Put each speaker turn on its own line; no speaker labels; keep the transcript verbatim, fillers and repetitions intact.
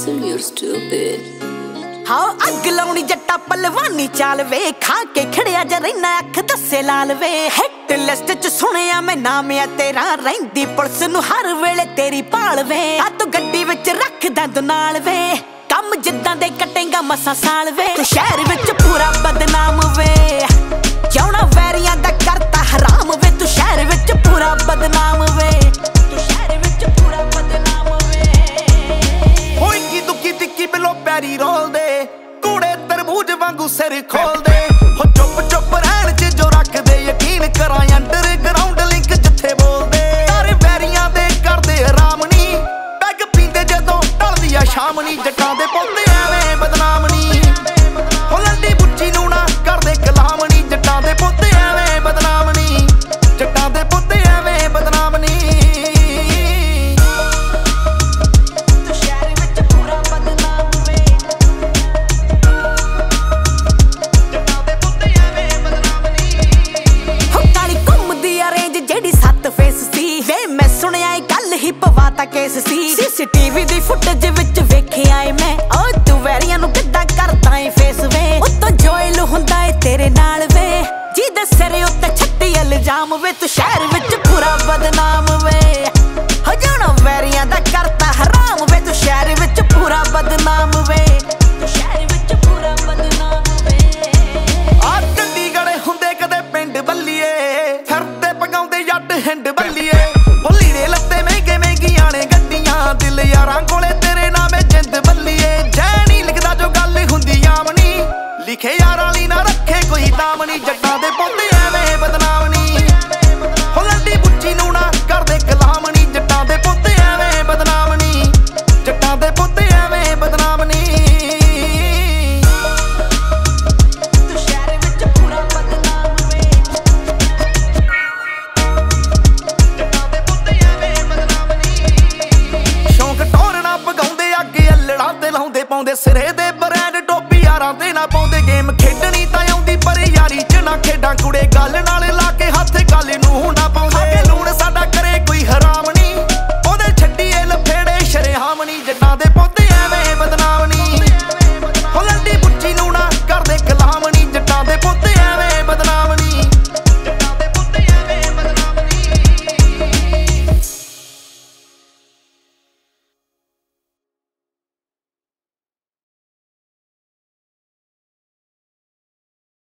Listen, you're stupid.
हाँ अग लाउनी जट्टा पलवानी चाल वे, खा के खड़िया जा रैना अख दसे लाल वे। हिट लिस्ट च सुनिया मैं नाम है तेरा, रहिंदी पुलिस नू हर वेले तेरी भाल वे। आ तू गड्डी विच रखदा तू नाल वे, कम जिद्दां दे कटेगा मसा साल वे। तू शहर विच पूरा बदनाम वे, क्यों ना वैरियां दा करता हराम वे। तू शहर विच पूरा बदनाम वे, तू शहर विच पूरा बदनाम वे।
होई की दुखी तिक्की बिलो पैरी रोल दे, कूड़े तरबूज वांगू सिर खोल दे। हो चुप चुप रहन च जो रख दे यकीन, करा अंडरग्राउंड लिंक जिथे बोल दे। तारे वैरियां दे करदे आराम नी, पैग पींदे जदों ढलदी आ शाम नी। जट्टां दे पोते एवें बदनाम नी, हो लंडी बुच्ची नू ना करदे कलाम नी। जट्टां दे पोते एवें बदनाम नी, जट्टां दे पोते एवें बदनाम नी। पवाता केस सी सीसीटीवी दी फुटेज विच वेखिया ऐ मैं। ओ तू वैरियां नू किद्दां करदा ऐ फेस वे, उत्तों जोइल हुंदा ऐ तेरे नाल वे। जिहदे सिरे उत्ते छत्ती इल्जाम वे, तू शहर विच पूरा बदनाम वे। हो जाना वैरियां दा करता हराम वे, तू शहर विच पूरा बदनाम वे, तू शहर विच पूरा बदनाम वे। आ चंडीगढ़ हुंदे कदे पिंड बल्लीए, फिरदे पगाउंदे जट हिंड बल्लीए। ओ लीड़े लत्ते महंगे महंगियां ने गड्डियां, दिल यारां कोले तेरे नामे जिंद बल्लीए। जै नी लिखदा जो गल हुंदी आम नी, लिखे यारां ली ना रखे कोई नाम नी। जट्टां दे पोते एवें बदनाम नी, हो लंडी बुच्ची नू ना